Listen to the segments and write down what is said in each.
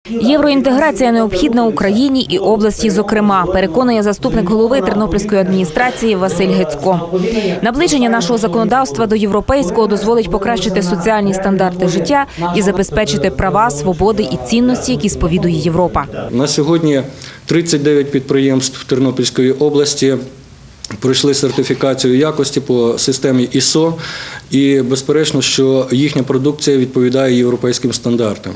Євроінтеграція необхідна Україні і області зокрема, переконує заступник голови Тернопільської адміністрації Василь Гецько. Наближення нашого законодавства до європейського дозволить покращити соціальні стандарти життя і забезпечити права, свободи і цінності, які сповідує Європа. На сьогодні 39 підприємств Тернопільської області пройшли сертифікацію якості по системі ISO і, безперечно, що їхня продукція відповідає європейським стандартам.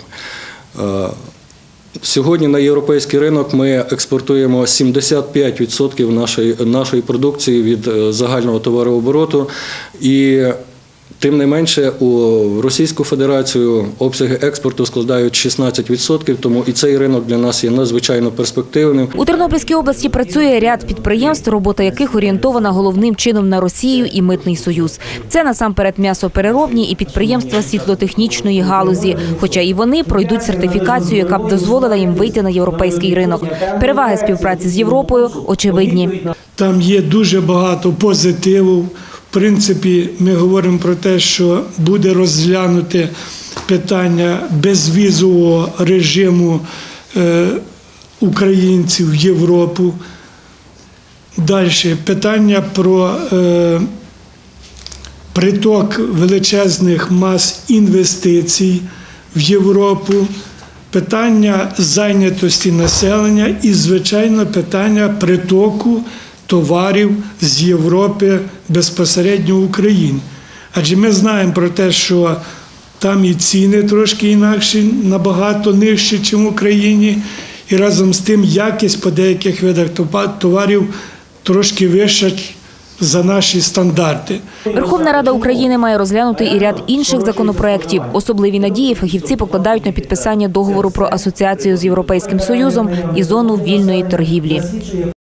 Сьогодні на європейський ринок ми експортуємо 75% нашої продукції від загального товарообороту. І тим не менше у Російську Федерацію обсяги експорту складають 16%, тому і цей ринок для нас є надзвичайно перспективним. У Тернопільській області працює ряд підприємств, робота яких орієнтована головним чином на Росію і Митний союз. Це насамперед м'ясопереробні і підприємства світлотехнічної галузі, хоча і вони пройдуть сертифікацію, яка б дозволила їм вийти на європейський ринок. Переваги співпраці з Європою очевидні. Там є дуже багато позитиву. В принципі, ми говоримо про те, що буде розглянуте питання безвізового режиму українців в Європу. Далі питання про приток величезних мас інвестицій в Європу, питання зайнятості населення і, звичайно, питання притоку товарів з Європи безпосередньо в Україну. Адже ми знаємо про те, що там і ціни трошки інакші, набагато нижчі, ніж в Україні, і разом з тим якість по деяких видах товарів трошки вища за наші стандарти. Верховна Рада України має розглянути і ряд інших законопроєктів. Особливі надії фахівці покладають на підписання договору про асоціацію з Європейським Союзом і зону вільної торгівлі.